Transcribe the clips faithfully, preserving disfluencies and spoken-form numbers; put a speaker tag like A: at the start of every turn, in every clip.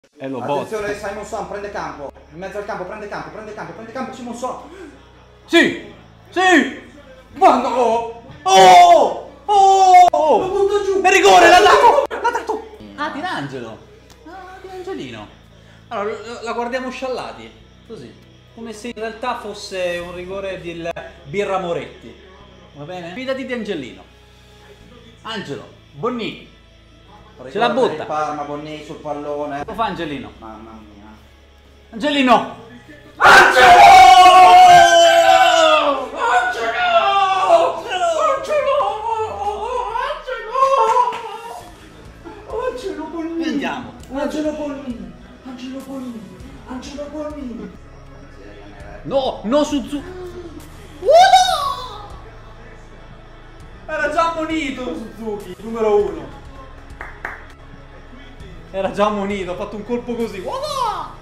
A: E lo bozza.
B: Attenzione, Simon Son prende campo. In mezzo al campo, prende campo, prende campo, prende campo, Simon Son.
A: Sì! Sì! Ma no! Oh! Oh!
B: Lo butto giù!
A: È rigore, l'ha dato! L'ha dato! Ah, di Angelo! Ah, di Angelino! Allora, la guardiamo sciallati, così. Come se in realtà fosse un rigore del Birra Moretti. Va bene? Fidati di Angelino. Angelo, Bonnini. Ce la butta.
B: Parma, Bonnini sul pallone.
A: Lo fa Angelino.
B: Mamma mia.
A: Angelino!
B: Angelo! Angelo Bonnini!
A: Andiamo!
B: Angelo Bonnini! Angelo Bonnini! Angelo Bonnini!
A: No, no Suzuki! Era già ammonito Suzuki, numero uno. Era già ammonito, ha fatto un colpo così. Uomo!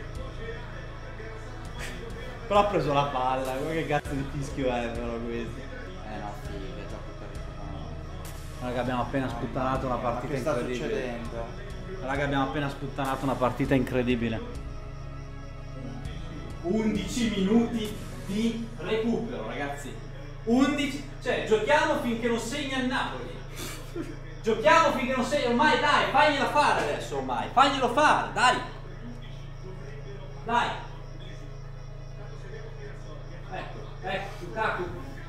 A: Però ha preso la palla, come che cazzo di fischio è però questo?
B: Eh no, figa, gioco per
A: Raga, abbiamo appena sputtanato una partita
B: Che sta
A: incredibile.
B: succedendo?
A: Raga, abbiamo appena sputtanato una partita incredibile. undici minuti di recupero, ragazzi. undici, cioè giochiamo finché non segna il Napoli. Giochiamo finché non segna, ormai dai, fagliela fare adesso ormai, faglielo fare, dai. Dai. Ecco, ecco, Lukaku.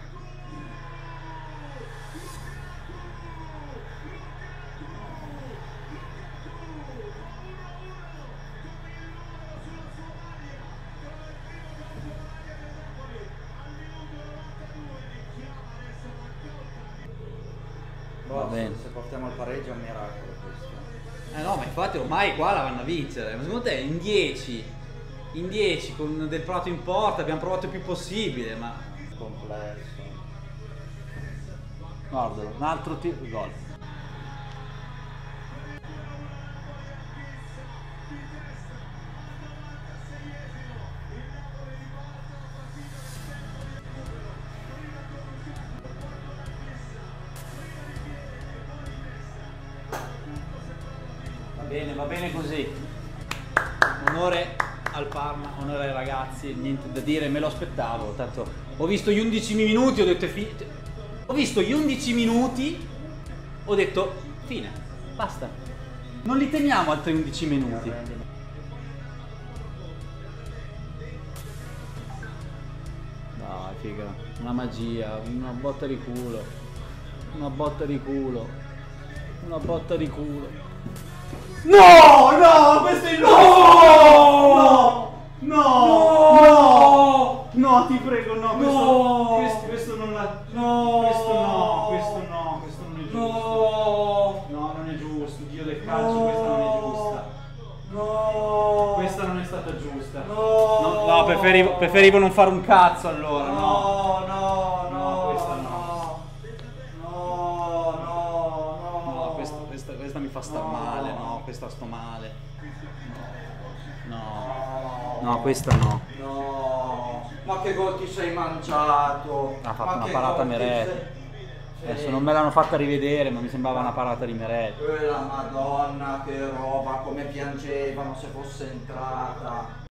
B: Va
A: bene.
B: Se portiamo al pareggio è un miracolo questo.
A: Eh no, ma infatti ormai qua la vanno a vincere. Ma secondo te in dieci, in dieci con del provato in porta abbiamo provato il più possibile, ma
B: Complesso.
A: guardalo, un altro tiro, gol. Va bene, va bene così. Onore al Parma, onore ai ragazzi, niente da dire, me lo aspettavo, tanto ho visto gli undici minuti, ho detto è fi- ho visto gli undici minuti, ho detto fine, basta. Non li teniamo altri undici minuti. Dai, figa, una magia, una botta di culo. Una botta di culo. Una botta di culo. No, no, questo è il no! No! No! No! No, ti prego, no, questo,
B: No!
A: questo, questo non la...
B: No!
A: Questo no, questo no, questo non è giusto.
B: No!
A: No, non è giusto, Dio del calcio, questa non è giusta.
B: No!
A: Questa non è stata giusta.
B: No!
A: No, no, preferivo, preferivo non fare un cazzo allora, no.
B: No, no,
A: No,
B: no,
A: questa
B: no.
A: no.
B: No, no, no.
A: No, questa, questa, questa mi fa star
B: No.
A: male, no, questa sto male. No,
B: No.
A: no, questa no.
B: No. Ma che gol ti sei mangiato?
A: Ha fatto
B: Ma
A: una
B: che
A: parata
B: gol ti
A: Meret.
B: sei-
A: Adesso
B: Sì.
A: non me l'hanno fatta rivedere, ma mi sembrava una parata di Meret.
B: Quella Madonna, che roba, come piangevano se fosse entrata.